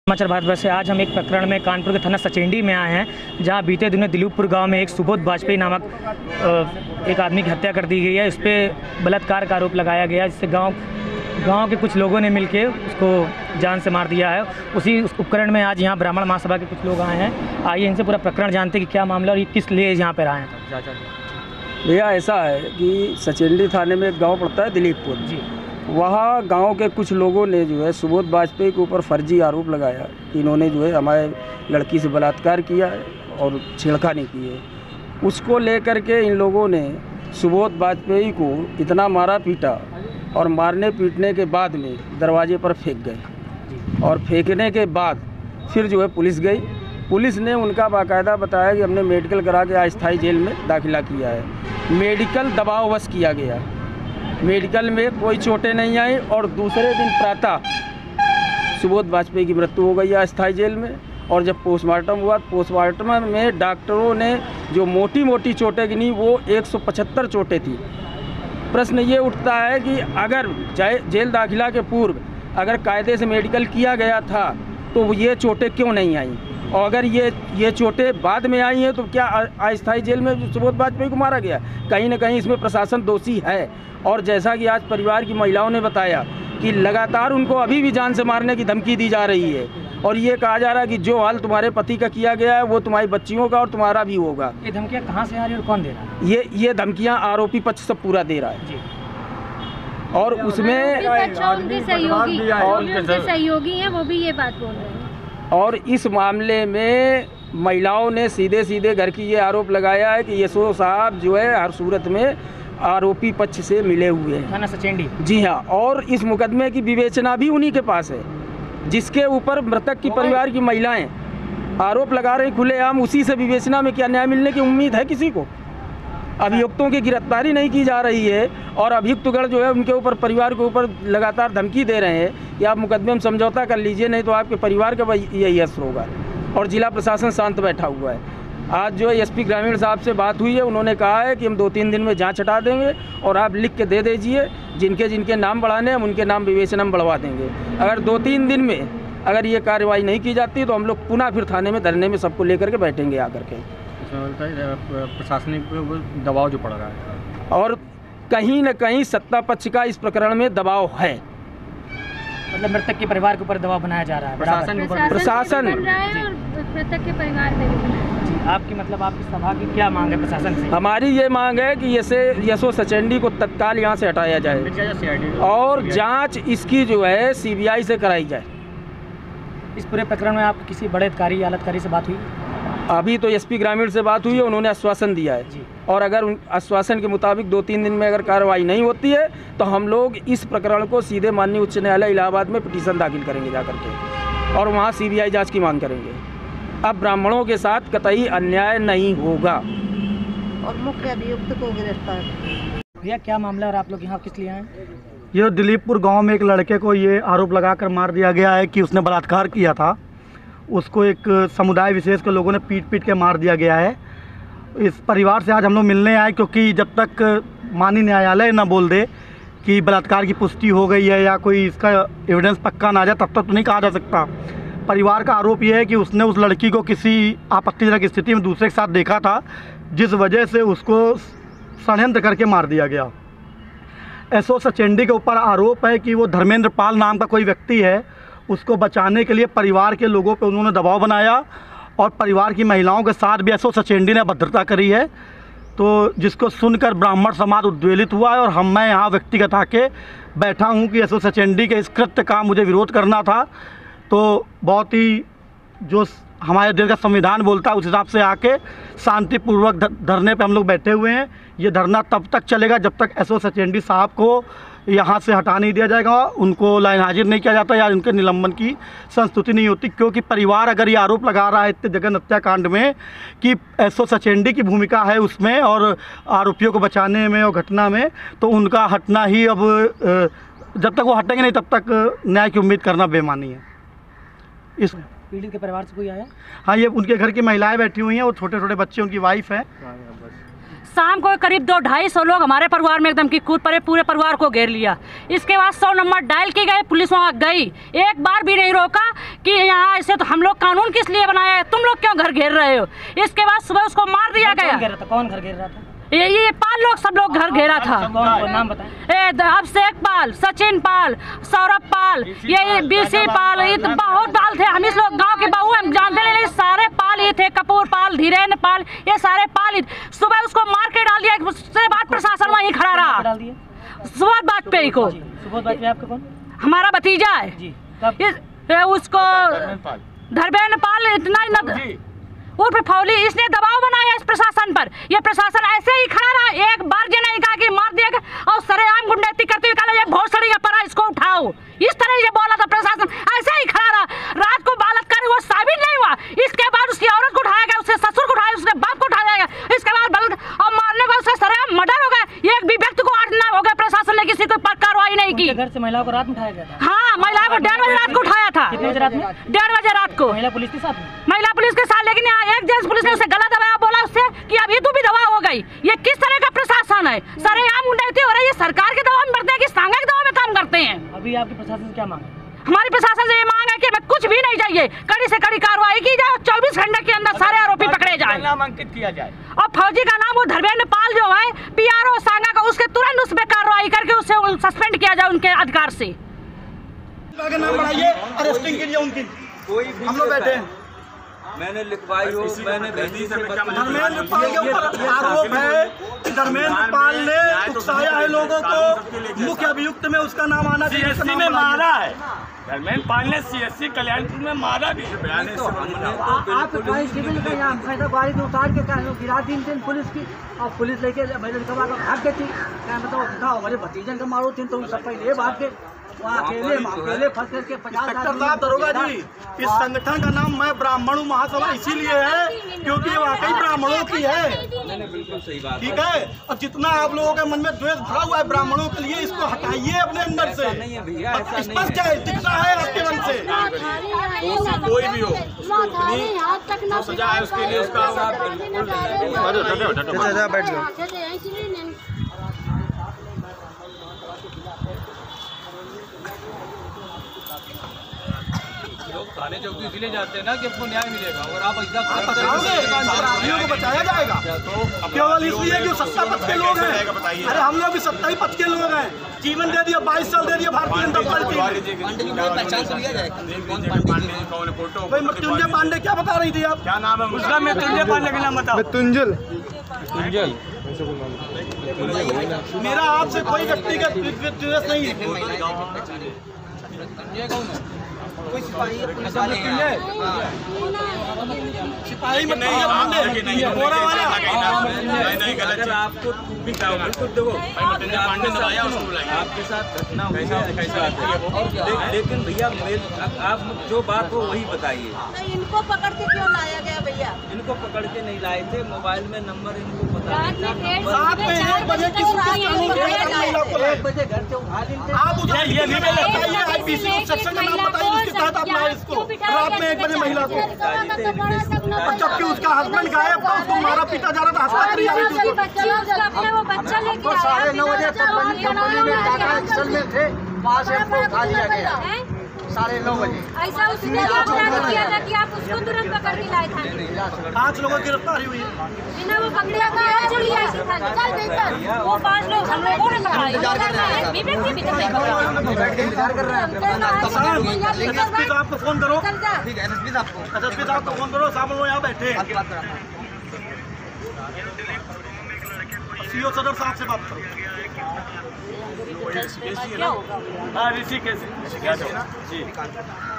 समाचार भारतवर्ष से आज हम एक प्रकरण में कानपुर के थाना सचेंडी में आए हैं, जहां बीते दिनों दिलीपपुर गांव में एक सुबोध वाजपेयी नामक एक आदमी की हत्या कर दी गई है। इस पर बलात्कार का आरोप लगाया गया, जिससे गांव के कुछ लोगों ने मिलकर उसको जान से मार दिया है। उसी उपकरण में आज यहां ब्राह्मण महासभा के कुछ लोग आए हैं। आइए इनसे पूरा प्रकरण जानते हैं कि क्या मामला और ये किस लिए यहाँ पर आए हैं। भैया ऐसा है कि सचेंडी थाने में एक गाँव पड़ता है दिलीपपुर जी। वहाँ गांव के कुछ लोगों ने जो है सुबोध वाजपेयी के ऊपर फर्जी आरोप लगाया कि इन्होंने जो है हमारे लड़की से बलात्कार किया है और छेड़खानी की है। उसको लेकर के इन लोगों ने सुबोध वाजपेयी को इतना मारा पीटा और मारने पीटने के बाद में दरवाजे पर फेंक गए और फेंकने के बाद फिर जो है पुलिस गई। पुलिस ने उनका बाकायदा बताया कि हमने मेडिकल करा के अस्थायी जेल में दाखिला किया है। मेडिकल दबाववश किया गया, मेडिकल में कोई चोटें नहीं आई और दूसरे दिन प्रातः सुबोध वाजपेयी की मृत्यु हो गई है अस्थायी जेल में। और जब पोस्टमार्टम हुआ, पोस्टमार्टम में डॉक्टरों ने जो मोटी मोटी चोटें गिनी वो 175 चोटें थी। प्रश्न ये उठता है कि अगर जेल दाखिला के पूर्व अगर कायदे से मेडिकल किया गया था तो ये चोटें क्यों नहीं आई, और अगर ये चोटें बाद में आई हैं तो क्या अस्थायी जेल में सुबोध वाजपेयी को मारा गया? कहीं ना कहीं इसमें प्रशासन दोषी है। और जैसा कि आज परिवार की महिलाओं ने बताया कि लगातार उनको अभी भी जान से मारने की धमकी दी जा रही है और ये कहा जा रहा है कि जो हाल तुम्हारे पति का किया गया है वो तुम्हारी बच्चियों का और तुम्हारा भी होगा। ये धमकियाँ कहाँ से आ रही है और कौन दे रहा है? ये धमकियाँ आरोपी पक्ष सब पूरा दे रहा है जी। और उसमें सहयोगी हैं, वो भी ये बात बोल रहे हैं। और इस मामले में महिलाओं ने सीधे सीधे घर की ये आरोप लगाया है कि यशो साहब जो है हर सूरत में आरोपी पक्ष से मिले हुए हैं थाना सचेंडी। जी हाँ, और इस मुकदमे की विवेचना भी उन्हीं के पास है, जिसके ऊपर मृतक की परिवार की महिलाएं आरोप लगा रही खुलेआम। उसी से विवेचना में क्या न्याय मिलने की उम्मीद है किसी को? अभियुक्तों की गिरफ्तारी नहीं की जा रही है और अभियुक्तगण जो है उनके ऊपर परिवार के ऊपर लगातार धमकी दे रहे हैं कि आप मुकदमे में समझौता कर लीजिए, नहीं तो आपके परिवार का यही असर होगा। और जिला प्रशासन शांत बैठा हुआ है। आज जो है एसपी ग्रामीण साहब से बात हुई है, उन्होंने कहा है कि हम 2-3 दिन में जांच हटा देंगे और आप लिख के दे दीजिए, जिनके नाम बढ़ाने हम उनके नाम विवेचना में बढ़वा देंगे। अगर 2-3 दिन में अगर ये कार्रवाई नहीं की जाती तो हम लोग पुनः फिर थाने में धरने में सबको लेकर के बैठेंगे आकर के। प्रशासनिक दबाव जो पड़ रहा है और कहीं न कहीं सत्ता पक्ष का इस प्रकरण में दबाव है, मतलब मृतक के परिवार के ऊपर दबाव बनाया जा रहा है। प्रशासन मृतक के परिवार में भी। आपकी मतलब आपकी सभा की क्या मांग है प्रशासन से? हमारी ये मांग है कि यशो सचेंडी को तत्काल यहाँ से हटाया जाए और जांच इसकी जो है सीबीआई से कराई जाए। इस पूरे प्रकरण में आप किसी बड़े अधिकारी या आलाधिकारी से बात हुई? अभी तो एसपी ग्रामीण से बात हुई है, उन्होंने आश्वासन दिया है जी। और अगर उन आश्वासन के मुताबिक 2-3 दिन में अगर कार्रवाई नहीं होती है तो हम लोग इस प्रकरण को सीधे माननीय उच्च न्यायालय इलाहाबाद में पिटीशन दाखिल करेंगे जाकर के और वहाँ सीबीआई जांच की मांग करेंगे। अब ब्राह्मणों के साथ कतई अन्याय नहीं होगा। और मुख्य अभियुक्त को गिरफ्तार। भैया क्या मामला और आप लोग यहाँ किस लिए आए? ये दिलीपपुर गांव में एक लड़के को ये आरोप लगाकर मार दिया गया है कि उसने बलात्कार किया था। उसको एक समुदाय विशेष के लोगों ने पीट के मार दिया गया है। इस परिवार से आज हम लोग मिलने आए क्योंकि जब तक माननीय न्यायालय ना बोल दे कि बलात्कार की पुष्टि हो गई है या कोई इसका एविडेंस पक्का ना आ जाए तब तक तो नहीं कहा जा सकता। परिवार का आरोप यह है कि उसने उस लड़की को किसी आपत्तिजनक स्थिति में दूसरे के साथ देखा था, जिस वजह से उसको षड्यंत्र करके मार दिया गया। एसओ सचेंडी के ऊपर आरोप है कि वो धर्मेंद्र पाल नाम का कोई व्यक्ति है, उसको बचाने के लिए परिवार के लोगों पे उन्होंने दबाव बनाया और परिवार की महिलाओं के साथ भी एसओ सचेंडी ने अभद्रता करी है। तो जिसको सुनकर ब्राह्मण समाज उद्वेलित हुआ है और मैं यहाँ व्यक्तिगत आके बैठा हूँ कि एसओ सचेंडी के इस कृत्य का मुझे विरोध करना था। तो बहुत ही जो हमारे देश का संविधान बोलता है उस हिसाब से आके शांतिपूर्वक धरने पे हम लोग बैठे हुए हैं। ये धरना तब तक चलेगा जब तक एसओ सचेंडी साहब को यहाँ से हटा नहीं दिया जाएगा, उनको लाइन हाजिर नहीं किया जाता या उनके निलंबन की संस्तुति नहीं होती। क्योंकि परिवार अगर ये आरोप लगा रहा है इतने जघन्य हत्याकांड में कि एसओ सचेंडी की भूमिका है उसमें और आरोपियों को बचाने में और घटना में, तो उनका हटना ही अब जब तक वो हटेंगे नहीं तब तक न्याय की उम्मीद करना बेमानी है। इस पीड़ित के परिवार से कोई आया? हाँ, ये उनके घर की महिलाएं बैठी हुई हैं और छोटे छोटे बच्चे उनकी वाइफ है। शाम को करीब 200-250 लोग हमारे परिवार में एकदम की कूद पड़े, पूरे परिवार को घेर लिया। इसके बाद 100 नंबर डायल की गए, पुलिस वहाँ गई, एक बार भी नहीं रोका कि यहाँ ऐसे तो हम लोग कानून किस लिए बनाया है, तुम लोग क्यों घर घेर रहे हो। इसके बाद सुबह उसको मार दिया गया। कौन घर घेर रहा था? ये पाल लोग सब लोग घर घेरा था। नाम बताएं। अभिषेक पाल, सचिन पाल, सौरभ पाल, ये बीसी पाल, ये तो बहुत पाल थे। हम इस लोग गांव के बहू हम जानते नहीं, लेकिन सारे पाल ही थे। कपूर पाल, धीरेन्द्र पाल, ये सारे पाल ही। सुबह उसको मार के डाल दिया, उसके बाद प्रशासन वहीं खड़ा रहा। सुबोध वाजपेयी को। सुबोध वाजपेयी आपका कौन? हमारा भतीजा है जी। उसको धर्मेंद्र पाल इतना उर्फ फौली, इसने दबाव बनाया इस प्रशासन पर। यह प्रशासन ऐसे ही खड़ा रहा, एक बार जो नहीं कहा कि मार दिया और सरेआम गुंडैती करते हुए कहा ये भोसड़ी का परा, इसको उठाओ, इस तरह ये बोला था प्रशासन। ऐसे ही खड़ा रहा। रात को बलात्कार वो साबित नहीं हुआ, इसके बाद उसकी औरत को उठाया गया, उसके ससुर को उठाया, उसके बाप को उठाया गया, इसके बाद और मारने के बाद उसका सरेआम मर्डर हो गया। एक भी व्यक्ति को 8 दिन हो गया, प्रशासन ने किसी को कार्रवाई नहीं की। घर से महिलाओं को रात में उठाया गया था? हाँ, महिलाओं को 1:30 बजे रात को उठाया था। कितने बजे रात में? 1:30 बजे रात को। महिला पुलिस के साथ? महिला पुलिस के साथ, लेकिन एक जेंट्स पुलिस ने उसे गला दबाया, बोला उससे कि अभी तू भी दवा हो गई। ये किस तरह का प्रशासन है? सरेआम गुंडैती हो रही है। सरकार के दबाव में बढ़ते हैं कि सांगा के दबाव में काम करते हैं? अभी आपके प्रशासन से क्या मांग है? हमारी प्रशासन से ये मांग है कि हमें कुछ भी नहीं चाहिए, कड़ी से कड़ी कार्रवाई की जाए, 24 घंटे के अंदर सारे आरोपी पकड़े जाए, नामांकित किया जाए। और फौजी का नाम वो धर्मेंद्र पाल जो है, PRO सांगा का, उसके तुरंत उस पर कार्रवाई करके उसे सस्पेंड किया जाए उनके अधिकार से। नाम बढ़ाइए, अरेस्टिंग कीजिए उनकी। हम लोग बैठे हैं, मैंने लिखवाई हो, मैंने धर्मेंद्र पाल के ऊपर आरोप है कि धर्मेंद्र पाल ने उकसाया है लोगों को। मुख्य अभियुक्त में उसका नाम आना चाहिए। CSC में मारा है धर्मेंद्र पाल ने, CSC कल्याणपुर में मारा भी। आप कांस्टेबल का यहाँ गाड़ी में उतार के गिरा 3 दिन पुलिस की, और पुलिस लेके भाग गई थी। क्या बताओ, हमारे भतीजन का मारो थी तो सब पहले भाग के अकेले फंस करके 50 दरोगा जी, इस संगठन का नाम मैं ब्राह्मण महासभा इसीलिए है क्योंकि ये वाकई ब्राह्मणों की है। बिल्कुल सही बात, ठीक है। और जितना आप लोगों के मन में द्वेष भरा हुआ है ब्राह्मणों के लिए, इसको हटाइए अपने अंदर से। स्पष्ट है, दिखता है आपके मन से। कोई भी हो, जो सजा है उसके लिए उसका बैठ जाओ। लोग थाने चौकी इसलिए जाते हैं ना कि आपको न्याय मिलेगा, और आप ऐसा को बचाया जाएगा केवल इसलिए कि सत्ता पक्ष के लोग हैं। अरे हम लोग भी सत्ता ही पक्ष के लोग हैं। जीवन दे दिया, 22 साल दे दिया भारतीय जनता पार्टी। भाई मृत्युंजय पांडे क्या बता रही थी आप? क्या नाम है उसका? मृत्युंजय पांडे का नाम बताओ। मृत्युंजल। मेरा आपसे कोई व्यक्तिगत विद्वेष नहीं है। कोई सिपाही बोरा वाला आपको आपके साथ घटना हुई है, लेकिन भैया आप जो बात हो वही बताइए। इनको पकड़ के क्यों लाया गया भैया? इनको पकड़ के नहीं लाए थे, मोबाइल में नंबर इनको पता नहीं था। रात में 1 बजे किस कानून के तहत महिला को लाए? 1 बजे घर से उठा देते। आप उठाइए, IPC सेक्शन का नाम बताइए, उसके तहत आप लाए इसको रात में 1 बजे महिला को। और जबकि उसका हस्बैंड गायब था, उसको मारा पीटा जा रहा था, हस्ताक्षरी आ रही थी। 9:30 बजे कंपनी में टाटा एक्सल में थे, वहाँ से हमको उठा लिया गया 9:30 बजे। ऐसा उसने किया था कि आप उसको तुरंत पकड़ के लाए थे। 5 लोगों की गिरफ्तारी हुई है। बिना वो पकड़े वो 5 लोग हम लोगों ने पकड़ा। एसपी साहब को फोन करो। ठीक है, एसपी साहब को फोन करो, साहब लोग यहाँ बैठे हैं। CO सदर साहब से बात करो। हाँ, ऋषि कैसे जी।